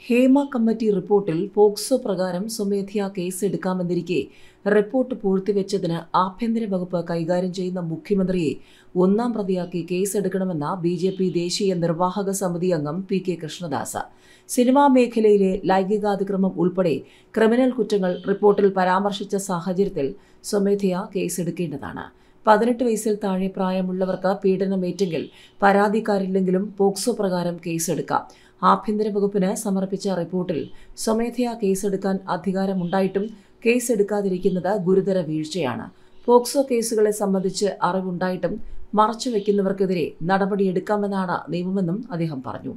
Hema committee റിപ്പോർട്ടിൽ POCSO പ്രകാരം സ്വമേധയാ കേസെടുക്കാമെന്നിരിക്കെ റിപ്പോർട്ട് പൂഴ്ത്തിവെച്ചതിന് ആഭ്യന്തര വകുപ്പ് കൈകാര്യം ചെയ്യുന്ന മുഖ്യമന്ത്രിയെ ഒന്നാം പ്രതിയാക്കി കേസെടുക്കണമെന്ന ബിജെപി ദേശീയ നിർവാഹക സമിതി അംഗം പി കെ കൃഷ്ണദാസ്. സിനിമാ മേഖലയിലെ ലൈംഗികാതിക്രമം ഉൾപ്പെടെ ക്രിമിനൽ കുറ്റങ്ങൾ റിപ്പോർട്ടിൽ പരാമർശിച്ച സാഹചര്യത്തിൽ സ്വമേധയാ കേസെടുക്കേണ്ടതാണ്. 18 വയസ്സിൽ താഴെ പ്രായമുള്ളവർക്ക് പീഡനമേറ്റെങ്കിൽ പരാതിക്കാരില്ലെങ്കിലും പോക്സോ പ്രകാരം കേസെടുക്കാം. ആഭ്യന്തര വകുപ്പിന് സമർപ്പിച്ച റിപ്പോർട്ടിൽ സ്വമേധയാ കേസെടുക്കാൻ അധികാരമുണ്ടായിട്ടും കേസെടുക്കാതിരിക്കുന്നത് ഗുരുതര വീഴ്ചയാണ്. പോക്സോ കേസുകളെ സംബന്ധിച്ച് അറിവുണ്ടായിട്ടും മറച്ചുവെക്കുന്നവർക്കെതിരെ നടപടിയെടുക്കാമെന്നാണ് നിയമമെന്നും അദ്ദേഹം പറഞ്ഞു.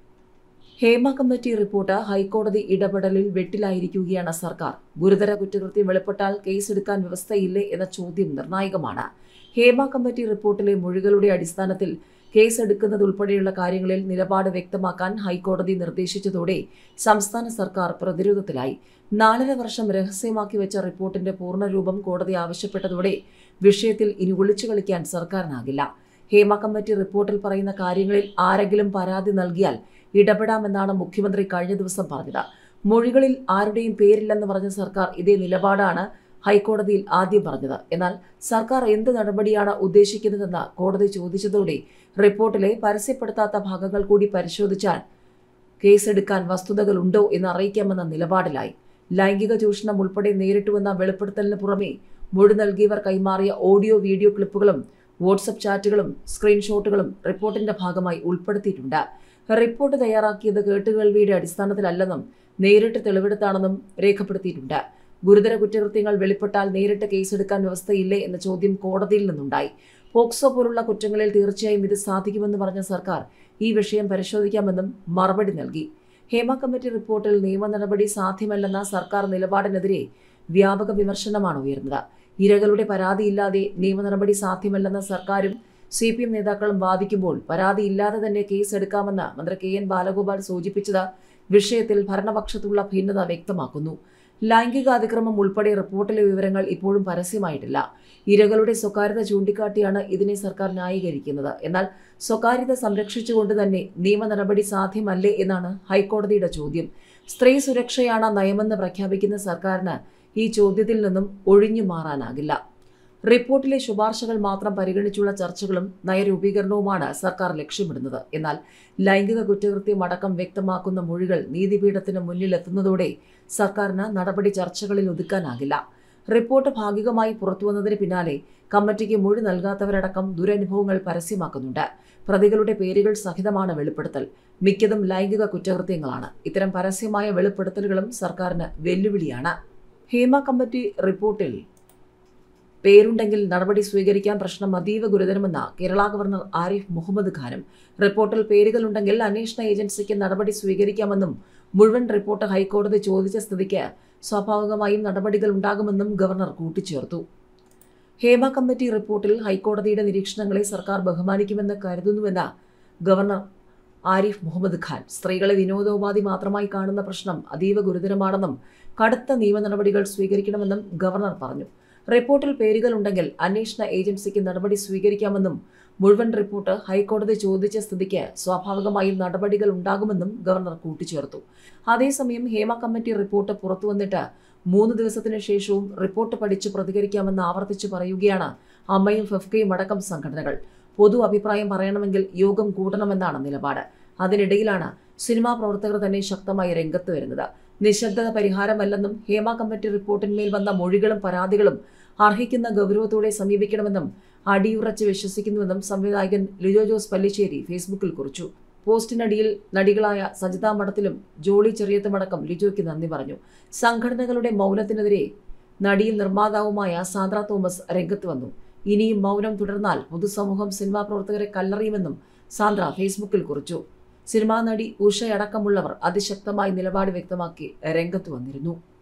ഹേമ കമ്മിറ്റി റിപ്പോർട്ട് ഹൈക്കോടതി ഇടപെടലിൽ വെട്ടിലായിരിക്കുകയാണ് സർക്കാർ. ഗുരുതര കുറ്റകൃത്യം വെളിപ്പെട്ടാൽ കേസെടുക്കാൻ വ്യവസ്ഥയില്ലേ എന്ന ചോദ്യം നിർണായകമാണ്. ഹേമ കമ്മിറ്റി റിപ്പോർട്ടിലെ മൊഴികളുടെ അടിസ്ഥാനത്തിൽ കേസെടുക്കുന്നതുൾപ്പെടെയുള്ള കാര്യങ്ങളിൽ നിലപാട് വ്യക്തമാക്കാൻ ഹൈക്കോടതി നിർദ്ദേശിച്ചതോടെ സംസ്ഥാന സർക്കാർ പ്രതിരോധത്തിലായി. 4.5 വർഷം രഹസ്യമാക്കി വെച്ച റിപ്പോർട്ടിന്റെ പൂർണ്ണരൂപം കോടതി ആവശ്യപ്പെട്ടതോടെ വിഷയത്തിൽ ഇനി ഒളിച്ചു കളിക്കാൻ സർക്കാരിനാകില്ല. ഹേമ കമ്മിറ്റി റിപ്പോർട്ടിൽ പറയുന്ന കാര്യങ്ങളിൽ ആരെങ്കിലും പരാതി നൽകിയാൽ ഇടപെടാമെന്നാണ് മുഖ്യമന്ത്രി കഴിഞ്ഞ ദിവസം പറഞ്ഞത്. മൊഴികളിൽ ആരുടെയും പേരില്ലെന്ന് പറഞ്ഞ സർക്കാർ ഇതേ നിലപാടാണ് ഹൈക്കോടതിയിൽ ആദ്യം പറഞ്ഞത്. എന്നാൽ സർക്കാർ എന്ത് നടപടിയാണ് ഉദ്ദേശിക്കുന്നതെന്ന് കോടതി ചോദിച്ചതോടെ റിപ്പോർട്ടിലെ പരസ്യപ്പെടുത്താത്ത ഭാഗങ്ങൾ കൂടി പരിശോധിച്ചാൽ കേസെടുക്കാൻ വസ്തുതകളുണ്ടോ എന്ന് അറിയിക്കാമെന്ന നിലപാടിലായി. ലൈംഗിക ചൂഷണം ഉൾപ്പെടെ നേരിട്ടുവെന്ന വെളിപ്പെടുത്തലിന് പുറമെ മൊഴി നൽകിയവർ കൈമാറിയ ഓഡിയോ വീഡിയോ ക്ലിപ്പുകളും വാട്സപ്പ് ചാറ്റുകളും സ്ക്രീൻഷോട്ടുകളും റിപ്പോർട്ടിന്റെ ഭാഗമായി ഉൾപ്പെടുത്തിയിട്ടുണ്ട്. റിപ്പോർട്ട് തയ്യാറാക്കിയത് കേട്ടുകേൾവിയുടെ അടിസ്ഥാനത്തിലല്ലെന്നും നേരിട്ട് തെളിവെടുത്താണെന്നും രേഖപ്പെടുത്തിയിട്ടുണ്ട്. ഗുരുതര കുറ്റകൃത്യങ്ങൾ വെളിപ്പെട്ടാൽ നേരിട്ട് കേസെടുക്കാൻ വ്യവസ്ഥയില്ലേ എന്ന ചോദ്യം കോടതിയിൽ നിന്നുണ്ടായി. പോക്സോ പോലുള്ള കുറ്റങ്ങളിൽ തീർച്ചയായും ഇത് സാധിക്കുമെന്ന് പറഞ്ഞ സർക്കാർ ഈ വിഷയം പരിശോധിക്കാമെന്നും മറുപടി നൽകി. ഹേമ കമ്മിറ്റി റിപ്പോർട്ടിൽ നിയമ നടപടി സാധ്യമല്ലെന്ന സർക്കാർ നിലപാടിനെതിരെ വ്യാപക വിമർശനമാണ് ഉയർന്നത്. ഇരകളുടെ പരാതിയില്ലാതെ നിയമ നടപടി സാധ്യമല്ലെന്ന സർക്കാരും CPM നേതാക്കളും വാദിക്കുമ്പോൾ പരാതിയില്ലാതെ തന്നെ കേസെടുക്കാമെന്ന് മന്ത്രി KN ബാലഗോപാൽ സൂചിപ്പിച്ചത് വിഷയത്തിൽ ഭരണപക്ഷത്തുള്ള ഭിന്നത വ്യക്തമാക്കുന്നു. ലൈംഗികാതിക്രമം ഉൾപ്പെടെ റിപ്പോർട്ടിലെ വിവരങ്ങൾ ഇപ്പോഴും പരസ്യമായിട്ടില്ല. ഇരകളുടെ സ്വകാര്യത ചൂണ്ടിക്കാട്ടിയാണ് ഇതിനെ സർക്കാർ ന്യായീകരിക്കുന്നത്. എന്നാൽ സ്വകാര്യത സംരക്ഷിച്ചുകൊണ്ട് തന്നെ നിയമ നടപടി സാധ്യമല്ലേ എന്നാണ് ഹൈക്കോടതിയുടെ ചോദ്യം. സ്ത്രീ സുരക്ഷയാണ് നയമെന്ന് പ്രഖ്യാപിക്കുന്ന സർക്കാരിന് ഈ ചോദ്യത്തിൽ നിന്നും ഒഴിഞ്ഞു മാറാനാകില്ല. റിപ്പോർട്ടിലെ ശുപാർശകൾ മാത്രം പരിഗണിച്ചുള്ള ചർച്ചകളും നയരൂപീകരണവുമാണ് സർക്കാർ ലക്ഷ്യമിടുന്നത്. എന്നാൽ ലൈംഗിക കുറ്റകൃത്യം അടക്കം വ്യക്തമാക്കുന്ന മൊഴികൾ നീതിപീഠത്തിന് മുന്നിലെത്തുന്നതോടെ സർക്കാരിന് നടപടി ചർച്ചകളിൽ ഒതുക്കാനാകില്ല. റിപ്പോർട്ട് ഭാഗികമായി പുറത്തുവന്നതിന് പിന്നാലെ കമ്മിറ്റിക്ക് മൊഴി നൽകാത്തവരടക്കം ദുരനുഭവങ്ങൾ പരസ്യമാക്കുന്നുണ്ട്. പ്രതികളുടെ പേരുകൾ സഹിതമാണ് വെളിപ്പെടുത്തൽ. മിക്കതും ലൈംഗിക കുറ്റകൃത്യങ്ങളാണ്. ഇത്തരം പരസ്യമായ വെളിപ്പെടുത്തലുകളും സർക്കാരിന് വെല്ലുവിളിയാണ്. ഹേമ കമ്മിറ്റി റിപ്പോർട്ടിൽ പേരുണ്ടെങ്കിൽ നടപടി സ്വീകരിക്കാൻ പ്രശ്നം അതീവ ഗുരുതരമെന്ന കേരള ഗവർണർ ആരിഫ് മുഹമ്മദ് ഖാനും റിപ്പോർട്ടിൽ പേരുകളുണ്ടെങ്കിൽ അന്വേഷണ ഏജൻസിക്ക് നടപടി സ്വീകരിക്കാമെന്നും മുഴുവൻ റിപ്പോർട്ട് ഹൈക്കോടതി ചോദിച്ച സ്ഥിതിക്ക് സ്വാഭാവികമായും നടപടികൾ ഉണ്ടാകുമെന്നും ഗവർണർ കൂട്ടിച്ചേർത്തു. ഹേമ കമ്മിറ്റി റിപ്പോർട്ടിൽ ഹൈക്കോടതിയുടെ നിരീക്ഷണങ്ങളെ സർക്കാർ ബഹുമാനിക്കുമെന്ന് കരുതുന്നുവെന്ന് ഗവർണർ ആരിഫ് മുഹമ്മദ് ഖാൻ. സ്ത്രീകളെ വിനോദോപാധി മാത്രമായി കാണുന്ന പ്രശ്നം അതീവ ഗുരുതരമാണെന്നും കടുത്ത നിയമ നടപടികൾ സ്വീകരിക്കണമെന്നും ഗവർണർ പറഞ്ഞു. റിപ്പോർട്ടിൽ പേരുകളുണ്ടെങ്കിൽ അന്വേഷണ ഏജൻസിക്ക് നടപടി സ്വീകരിക്കാമെന്നും മുഴുവൻ റിപ്പോർട്ട് ഹൈക്കോടതി ചോദിച്ച സ്ഥിതിക്ക് സ്വാഭാവികമായും നടപടികൾ ഉണ്ടാകുമെന്നും ഗവർണർ കൂട്ടിച്ചേർത്തു. അതേസമയം ഹേമ കമ്മിറ്റി റിപ്പോർട്ട് പുറത്തുവന്നിട്ട് 3 ദിവസത്തിനു ശേഷവും റിപ്പോർട്ട് പഠിച്ച് പ്രതികരിക്കാമെന്ന് ആവർത്തിച്ചു പറയുകയാണ് അമ്മയും ഫെഫ്കയും അടക്കം സംഘടനകൾ. പൊതു അഭിപ്രായം പറയണമെങ്കിൽ യോഗം കൂടണമെന്നാണ് നിലപാട്. അതിനിടയിലാണ് സിനിമാ പ്രവർത്തകർ തന്നെ ശക്തമായി രംഗത്ത് വരുന്നത്. നിശബ്ദത പരിഹാരമല്ലെന്നും ഹേമ കമ്മിറ്റി റിപ്പോർട്ടിന്മേൽ വന്ന മൊഴികളും പരാതികളും അർഹിക്കുന്ന ഗൗരവത്തോടെ സമീപിക്കണമെന്നും അടിയുറച്ച് വിശ്വസിക്കുന്നുവെന്നും സംവിധായകൻ ലിജോ ജോസ് പല്ലിശ്ശേരി ഫേസ്ബുക്കിൽ കുറിച്ചു. പോസ്റ്റിനടിയിൽ നടികളായ സജിത മഠത്തിലും ജോളി ചെറിയത്തുമടക്കം ലിജോയ്ക്ക് നന്ദി പറഞ്ഞു. സംഘടനകളുടെ മൗനത്തിനെതിരെ നടിയും നിർമ്മാതാവുമായ സാന്ദ്ര തോമസ് രംഗത്ത് വന്നു. ഇനിയും മൗനം തുടർന്നാൽ പൊതുസമൂഹം സിനിമാ പ്രവർത്തകരെ കല്ലെറിയുമെന്നും സാന്ദ്ര ഫേസ്ബുക്കിൽ കുറിച്ചു. സിനിമാ നടി ഉഷയടക്കമുള്ളവർ അതിശക്തമായി നിലപാട് വ്യക്തമാക്കി രംഗത്ത് വന്നിരുന്നു.